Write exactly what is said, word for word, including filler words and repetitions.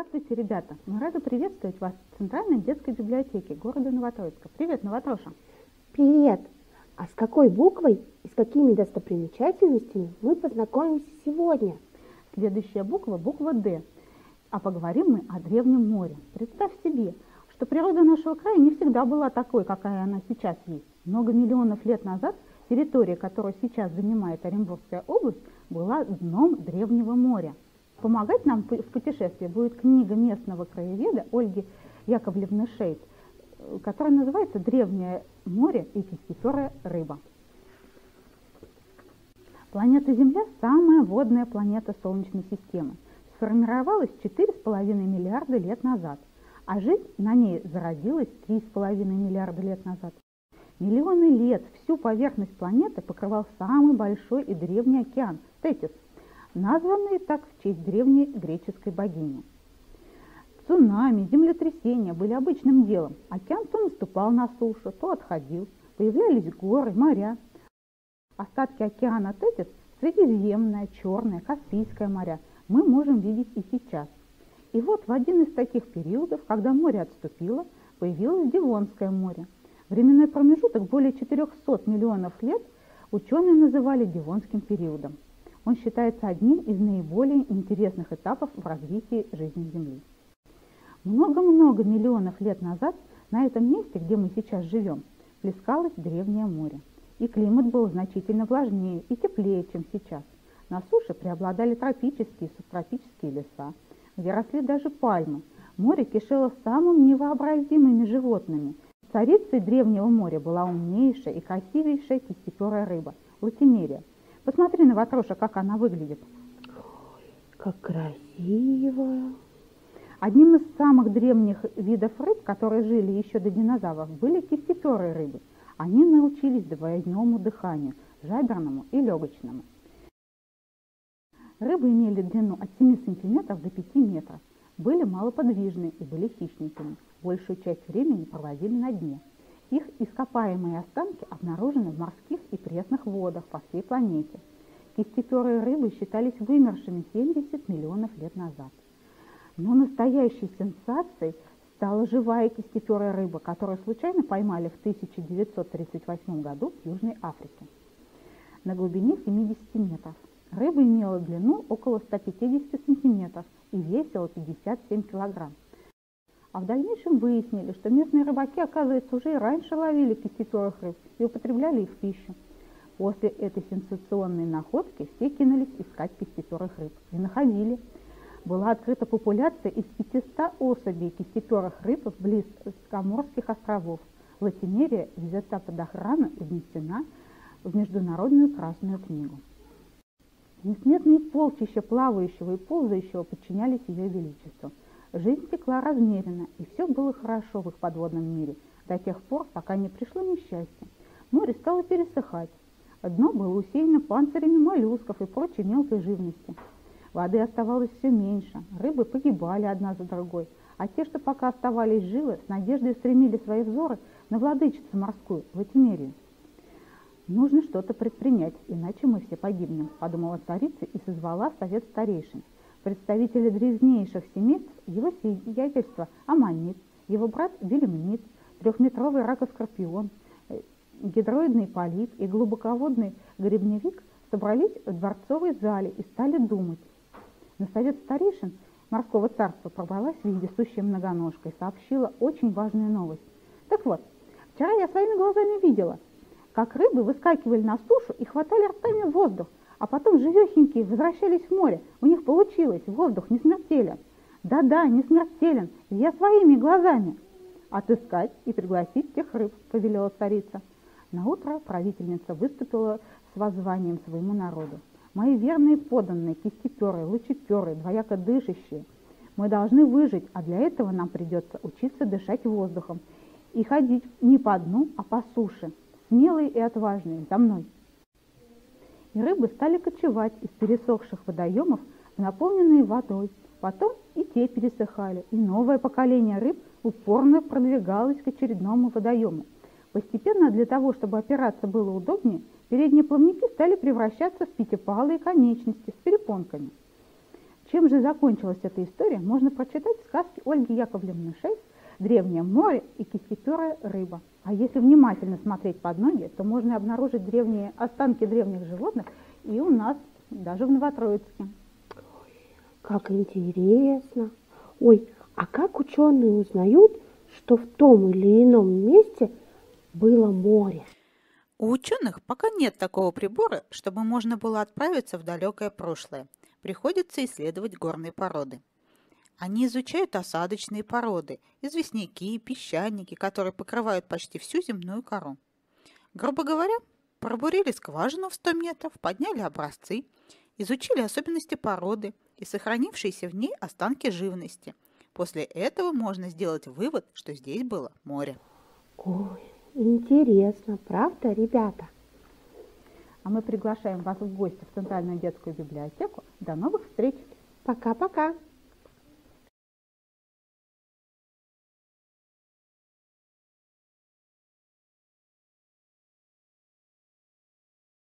Здравствуйте, ребята! Мы рады приветствовать вас в Центральной детской библиотеке города Новотроицка. Привет, Новотроша! Привет! А с какой буквой и с какими достопримечательностями мы познакомимся сегодня? Следующая буква – буква «Д». А поговорим мы о Древнем море. Представь себе, что природа нашего края не всегда была такой, какая она сейчас есть. Много миллионов лет назад территория, которую сейчас занимает Оренбургская область, была дном Древнего моря. Помогать нам в путешествии будет книга местного краеведа Ольги Яковлевны Шейд, которая называется «Древнее море и кистеперая рыба». Планета Земля – самая водная планета Солнечной системы. Сформировалась четыре с половиной миллиарда лет назад, а жизнь на ней зародилась три с половиной миллиарда лет назад. Миллионы лет всю поверхность планеты покрывал самый большой и древний океан – Тетис, названный так в честь древней греческой богини. Цунами, землетрясения были обычным делом. Океан то наступал на сушу, то отходил. Появлялись горы, моря. Остатки океана Тетис, Средиземное, Черное, Каспийское моря мы можем видеть и сейчас. И вот в один из таких периодов, когда море отступило, появилось Девонское море. Временной промежуток более четырехсот миллионов лет ученые называли Девонским периодом. Он считается одним из наиболее интересных этапов в развитии жизни Земли. Много-много миллионов лет назад на этом месте, где мы сейчас живем, плескалось Древнее море. И климат был значительно влажнее и теплее, чем сейчас. На суше преобладали тропические и субтропические леса, где росли даже пальмы. Море кишело самыми невообразимыми животными. Царицей Древнего моря была умнейшая и красивейшая кистеперая рыба – латимерия. Посмотри, Новотроша, как она выглядит. Ой, как красиво! Одним из самых древних видов рыб, которые жили еще до динозавров, были кистеперые рыбы. Они научились двойному дыханию – жаберному и легочному. Рыбы имели длину от семи сантиметров до пяти метров, были малоподвижны и были хищниками. Большую часть времени проводили на дне. Их ископаемые останки обнаружены в морских и пресных водах по всей планете. Кистеперые рыбы считались вымершими семьдесят миллионов лет назад. Но настоящей сенсацией стала живая кистеперая рыба, которую случайно поймали в тысяча девятьсот тридцать восьмом году в Южной Африке на глубине семидесяти метров. Рыба имела длину около ста пятидесяти сантиметров и весила пятьдесят семь килограмм. А в дальнейшем выяснили, что местные рыбаки, оказывается, уже и раньше ловили кистеперых рыб и употребляли их в пищу. После этой сенсационной находки все кинулись искать кистеперых рыб и находили. Была открыта популяция из пятисот особей кистеперых рыб близ Коморских островов. Латимерия взята под охрану и внесена в Международную Красную книгу. Несметные полчища плавающего и ползающего подчинялись ее величеству. Жизнь текла размеренно, и все было хорошо в их подводном мире, до тех пор, пока не пришло несчастье. Море стало пересыхать. Дно было усеяно панцирями моллюсков и прочей мелкой живности. Воды оставалось все меньше, рыбы погибали одна за другой, а те, что пока оставались живы, с надеждой устремили свои взоры на владычицу морскую, Латимерию. «Нужно что-то предпринять, иначе мы все погибнем», – подумала царица и созвала совет старейшин. Представители древнейших семейств, его сиятельство Аммонит, его брат Белемнит, трехметровый ракоскорпион, гидроидный полип и глубоководный гребневик собрались в дворцовой зале и стали думать. На совет старейшин морского царства пробралась вездесущая многоножка и сообщила очень важную новость. Так вот, вчера я своими глазами видела, как рыбы выскакивали на сушу и хватали ртами воздух, а потом живехенькие возвращались в море. У них получилось, воздух не смертелен. Да-да, не смертелен, я своими глазами. Отыскать и пригласить тех рыб, повелела царица. Наутро правительница выступила с воззванием своему народу. Мои верные подданные, кистеперы, лучеперы, двояко дышащие, мы должны выжить, а для этого нам придется учиться дышать воздухом и ходить не по дну, а по суше. Смелые и отважные, за мной. И рыбы стали кочевать из пересохших водоемов в наполненные водой. Потом и те пересыхали, и новое поколение рыб упорно продвигалось к очередному водоему. Постепенно, для того, чтобы опираться было удобнее, передние плавники стали превращаться в пятипалые конечности с перепонками. Чем же закончилась эта история, можно прочитать в сказке Ольги Яковлевны Шейс «Древнее море и кисикюрая рыба». А если внимательно смотреть под ноги, то можно обнаружить древние останки древних животных и у нас, даже в Новотроицке. Как интересно! Ой, а как ученые узнают, что в том или ином месте было море? У ученых пока нет такого прибора, чтобы можно было отправиться в далекое прошлое. Приходится исследовать горные породы. Они изучают осадочные породы, известняки, песчаники, которые покрывают почти всю земную кору. Грубо говоря, пробурили скважину в сто метров, подняли образцы, изучили особенности породы и сохранившиеся в ней останки живности. После этого можно сделать вывод, что здесь было море. Ой, интересно, правда, ребята? А мы приглашаем вас в гости в Центральную детскую библиотеку. До новых встреч! Пока-пока!